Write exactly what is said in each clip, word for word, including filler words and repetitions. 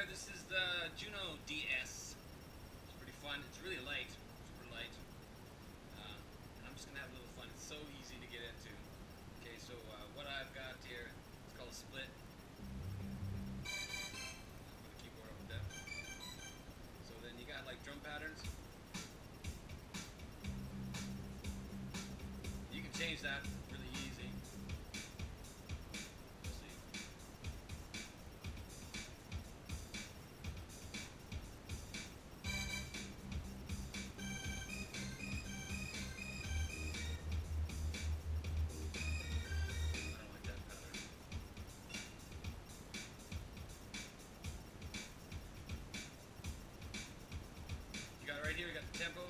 there, this is the Juno D S. It's pretty fun. It's really light, super light. Uh, and I'm just gonna have a little fun. It's so easy to get into. Okay, so uh, what I've got here, it's called a split. Put the keyboard up with that. So then you got like drum patterns. You can change that really easy. Let's see. I don't like that pattern. You got it right here, you got the tempo.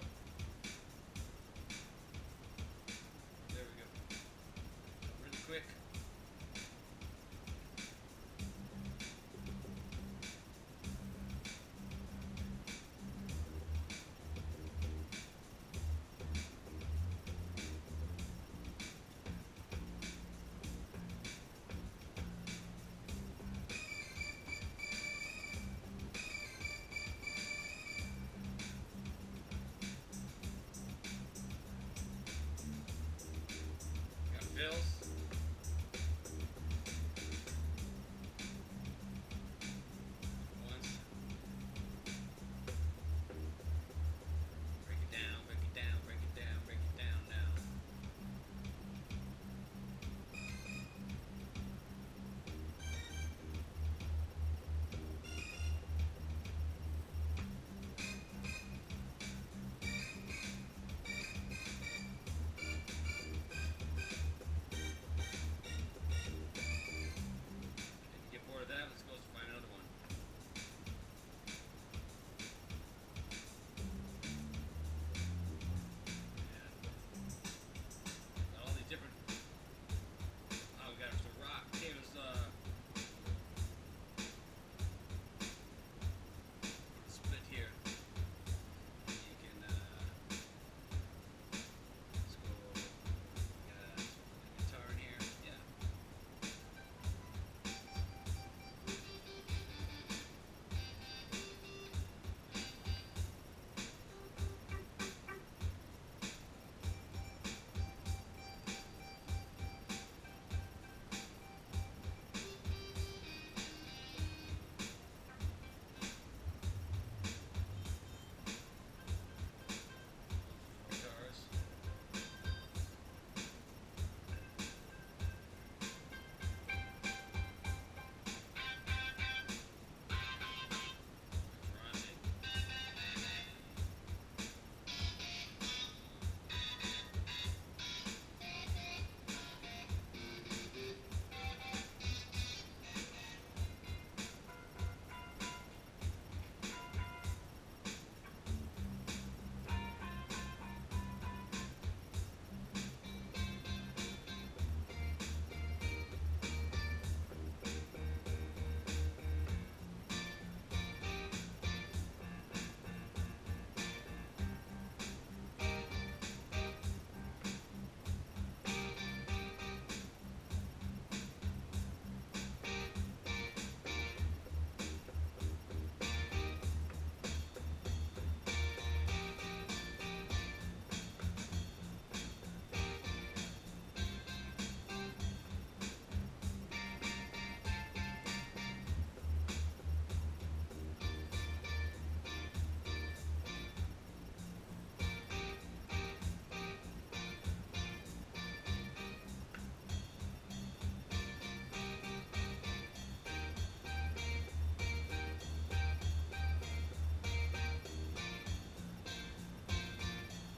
There we go. Really quick. Got fills. Once. Break it down, break it down, break it down, break it down now. If you get bored of that, let's go find another one. Yeah. Got all these different. Oh, we got the rock. Okay, there's uh. split here. You can uh. Let's go. Uh, guitar in here. Yeah. Guitars. Rising.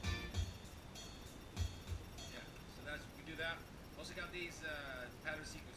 Yeah, so that's we do that. Also got these uh, pattern sequences.